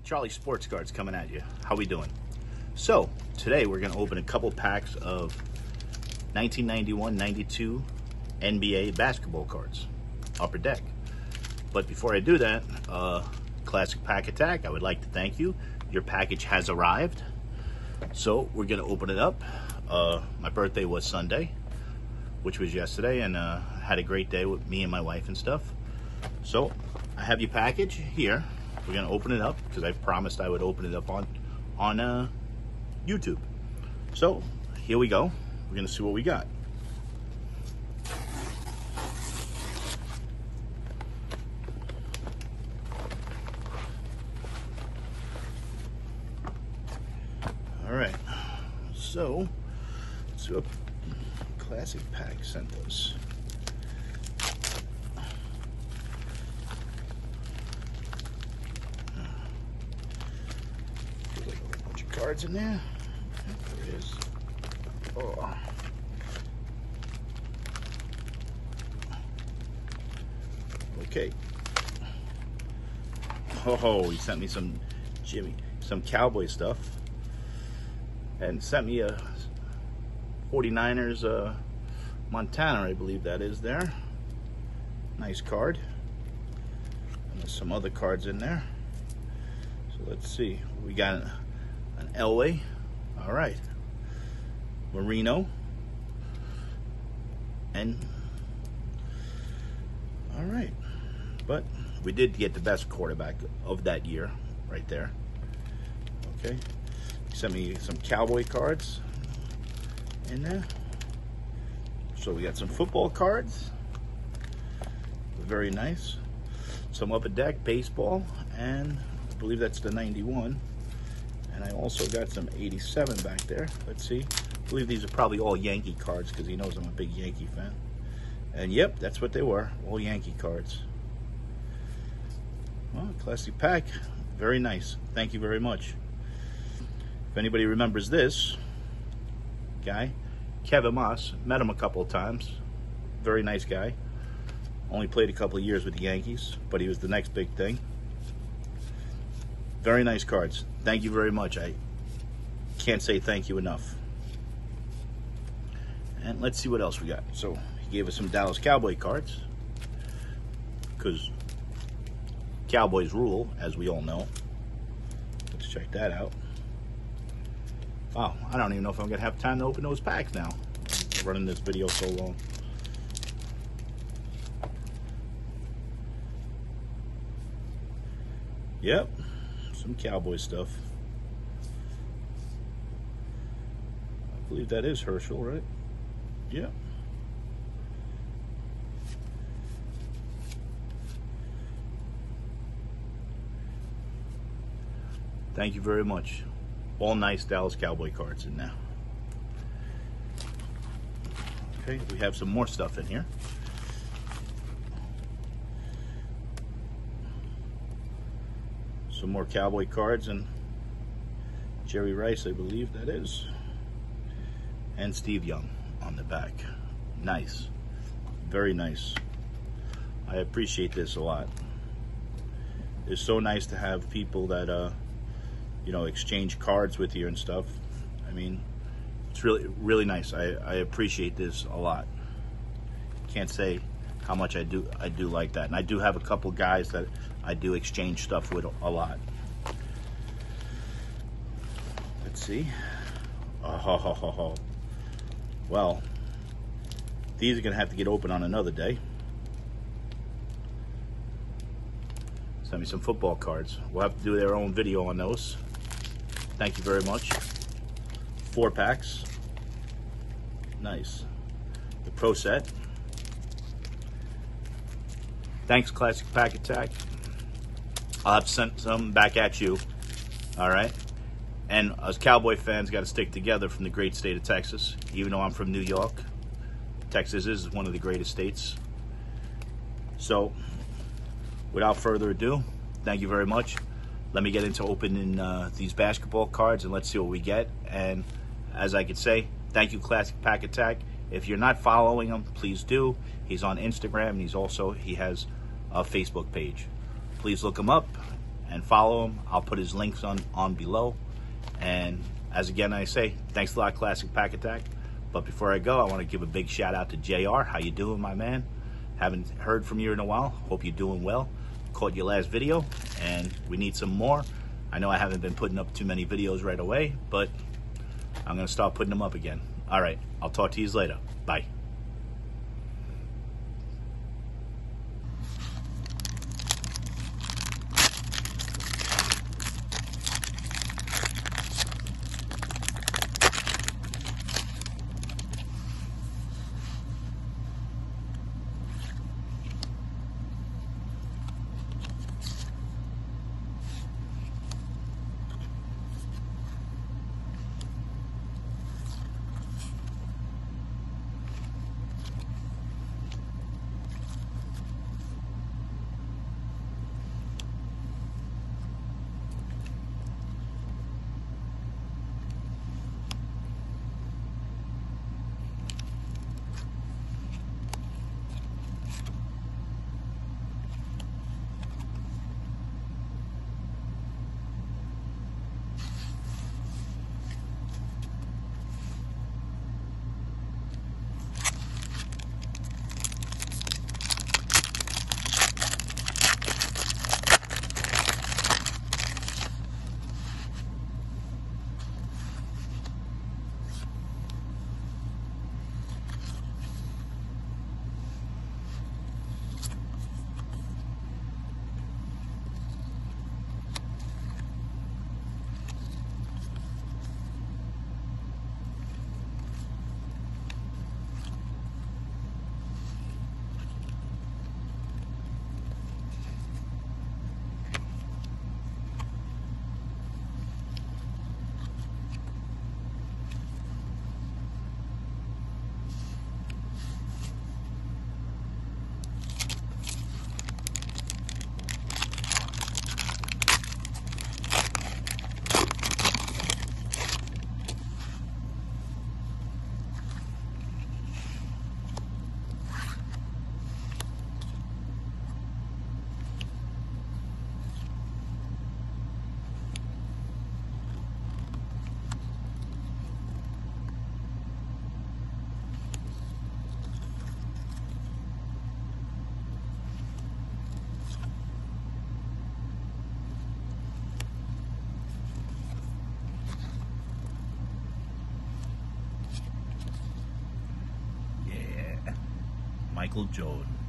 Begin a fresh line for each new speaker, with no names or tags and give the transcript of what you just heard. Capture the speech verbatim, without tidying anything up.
Charlie Sports Cards coming at you. How we doing? So, today we're going to open a couple packs of nineteen ninety-one ninety-two N B A basketball cards, Upper Deck. But before I do that, uh, Classic Pack Attack, I would like to thank you. Your package has arrived. So, we're going to open it up. Uh, my birthday was Sunday, which was yesterday, and uh, had a great day with me and my wife and stuff. So, I have your package here. We're gonna open it up because I promised I would open it up on on uh, YouTube. So here we go. We're gonna see what we got. All right. So let's see what Classic Pack sent us. Cards in there. There it is. Oh. Okay. Oh, he sent me some Jimmy, some Cowboy stuff, and sent me a forty-niners uh, Montana, I believe that is there. Nice card. And there's some other cards in there. So let's see. We got an Elway, all right, Marino, and all right, but we did get the best quarterback of that year right there. Okay, he sent me some Cowboy cards in there. So we got some football cards, very nice, some Upper Deck baseball, and I believe that's the ninety-one. And I also got some eighty-seven back there. Let's see. I believe these are probably all Yankee cards because he knows I'm a big Yankee fan. And yep, that's what they were. All Yankee cards. Well, Classic Pack. Very nice. Thank you very much. If anybody remembers this guy, Kevin Moss, met him a couple of times. Very nice guy. Only played a couple of years with the Yankees, but he was the next big thing. Very nice cards. Thank you very much. I can't say thank you enough. And let's see what else we got. So he gave us some Dallas Cowboy cards because Cowboys rule, as we all know. Let's check that out. Wow, I don't even know if I'm gonna have time to open those packs now. I'm running this video so long. Yep. Some Cowboy stuff. I believe that is Herschel, right? Yeah. Thank you very much. All nice Dallas Cowboy cards in there. Okay, we have some more stuff in here. Some more Cowboy cards and Jerry Rice, I believe that is, and Steve Young on the back. Nice, very nice. I appreciate this a lot. It's so nice to have people that uh, you know, exchange cards with you and stuff. I mean, it's really, really nice. I, I appreciate this a lot. Can't say how much I do I do like that. And I do have a couple guys that I do exchange stuff with a lot. Let's see. Oh, well, these are gonna have to get open on another day. Send me some football cards. We'll have to do their own video on those. Thank you very much. Four packs. Nice. The Pro Set. Thanks, Classic Pack Attack. I'll have to send some back at you. All right. And us Cowboy fans got to stick together from the great state of Texas. Even though I'm from New York, Texas is one of the greatest states. So, without further ado, thank you very much. Let me get into opening uh, these basketball cards and let's see what we get. And as I could say, thank you, Classic Pack Attack. If you're not following him, please do. He's on Instagram, and he's also he has a Facebook page. Please look him up and follow him. I'll put his links on, on below. And as again I say, thanks a lot, Classic Pack Attack. But before I go, I want to give a big shout out to J R. How you doing, my man? Haven't heard from you in a while. Hope you're doing well. Caught your last video, and we need some more. I know I haven't been putting up too many videos right away, but I'm going to start putting them up again. All right, I'll talk to you later. Bye. Michael Jordan.